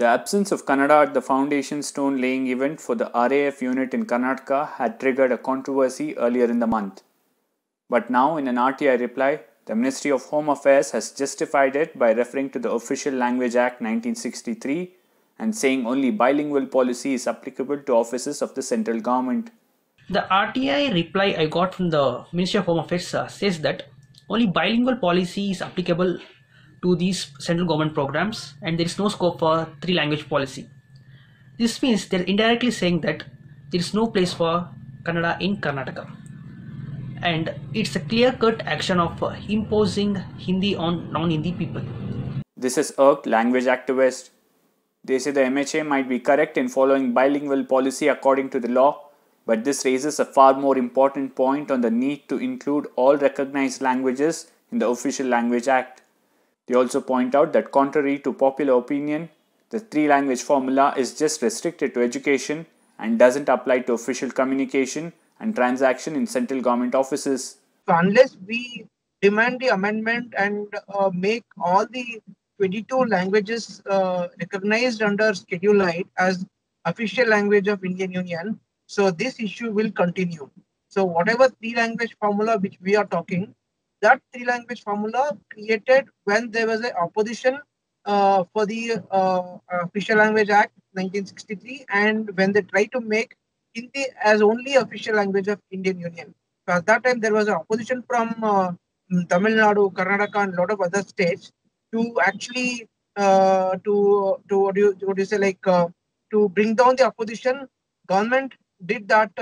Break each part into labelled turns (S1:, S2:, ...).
S1: The absence of Kannada at the foundation stone laying event for the RAF unit in Karnataka had triggered a controversy earlier in the month. But now, in an RTI reply, the Ministry of Home Affairs has justified it by referring to the Official Language Act 1963 and saying only bilingual policy is applicable to offices of the central government.
S2: The RTI reply I got from the Ministry of Home Affairs says that only bilingual policy is applicable to these central government programs and there is no scope for three language policy. This means they're indirectly saying that there is no place for Kannada in Karnataka. And it's a clear-cut action of imposing Hindi on non-Hindi people.
S1: This has irked language activists. They say the MHA might be correct in following bilingual policy according to the law, but this raises a far more important point on the need to include all recognized languages in the Official Language Act. They also point out that contrary to popular opinion, the three-language formula is just restricted to education and doesn't apply to official communication and transaction in central government offices.
S3: So unless we demand the amendment and make all the 22 languages recognized under Schedule 8 as official language of Indian Union, so this issue will continue. So whatever three-language formula which we are talking, that three-language formula created when there was an opposition for the Official Language Act 1963 and when they tried to make Hindi as only official language of Indian Union. So at that time, there was an opposition from Tamil Nadu, Karnataka, and a lot of other states to actually to what do you say to bring down the opposition. Government did that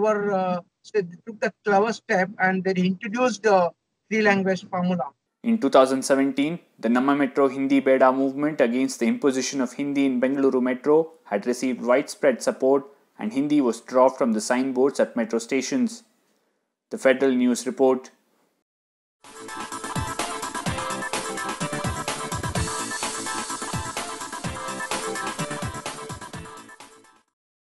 S3: took that clever step and they introduced the three language formula.
S1: In 2017, the Namma Metro Hindi Beda movement against the imposition of Hindi in Bengaluru Metro had received widespread support and Hindi was dropped from the signboards at metro stations. The Federal News report.